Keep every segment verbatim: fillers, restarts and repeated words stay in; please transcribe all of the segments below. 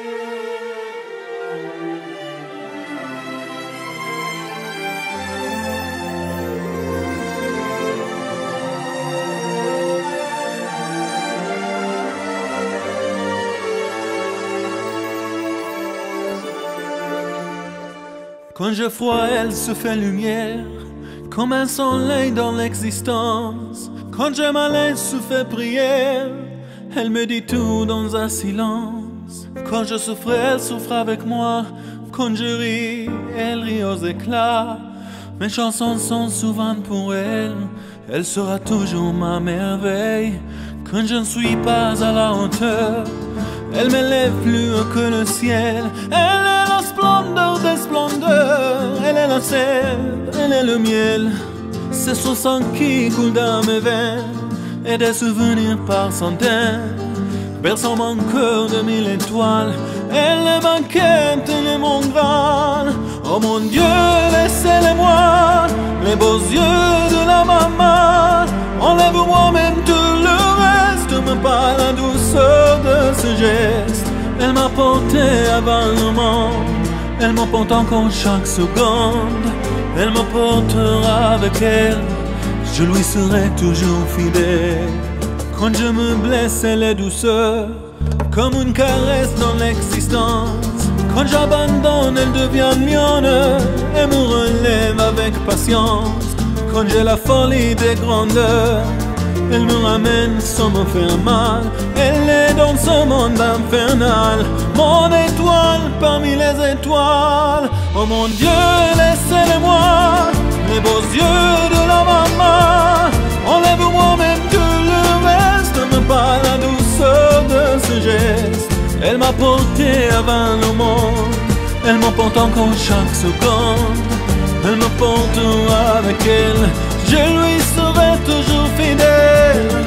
Quand j'ai froid, elle se fait lumière, comme un soleil dans l'existence. Quand j'ai mal, elle se fait prière, elle me dit tout dans un silence. Quand je souffre, elle souffre avec moi. Quand je ris, elle rit aux éclats. Mes chansons sont souvent pour elle, elle sera toujours ma merveille. Quand je ne suis pas à la hauteur, elle m'élève plus haut que le ciel. Elle est la splendeur des splendeurs, elle est la sève, elle est le miel. C'est son sang qui coule dans mes veines, et des souvenirs par centaines berçant mon cœur de mille étoiles. Elle est ma quête, elle est mon Graal. Oh mon Dieu, laissez-les-moi, les beaux yeux de la maman. Enlève-moi même tout le reste, me parle la douceur de ce geste. Elle m'a porté avant le monde, elle m'emporte encore chaque seconde. Elle me portera avec elle, je lui serai toujours fidèle. Quand je me blesse, elle est douceur, comme une caresse dans l'existence. Quand j'abandonne, elle devient mienne, elle me relève avec patience. Quand j'ai la folie des grandeurs, elle me ramène sans me faire mal. Elle est dans ce monde infernal, mon étoile parmi les étoiles. Oh mon Dieu, laissez-les-moi, les beaux yeux de la maman. Enlève-moi même tout le reste, me parle la douceur de ce geste. Elle m'a porté avant le monde, elle m'emporte encore chaque seconde. Elle me portera avec elle, je lui serai toujours fidèle.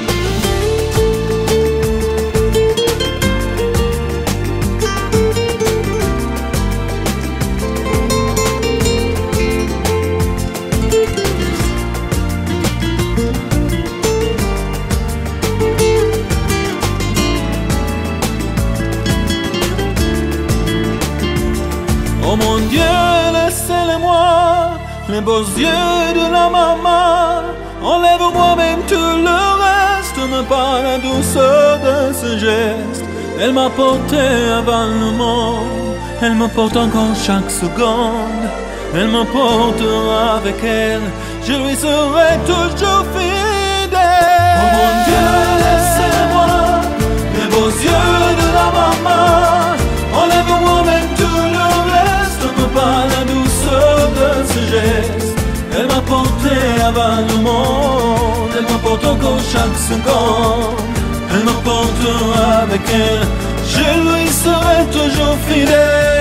Oh mon Dieu, laissez-les-moi, les beaux yeux de la maman. Enlève-moi même tout le reste, me parle la douceur de ce geste. Elle m'a porté avant le monde, elle me porte encore chaque seconde. Elle me portera avec elle, je lui serai toujours fidèle. Oh mon Dieu, laissez-moi, les beaux yeux de la maman. Enlève-moi même tout le reste, me parle la douceur de ce geste. Elle m'a porté avant le monde, elle me porte encore chaque seconde. Elle me portera avec elle, je lui serai toujours fidèle.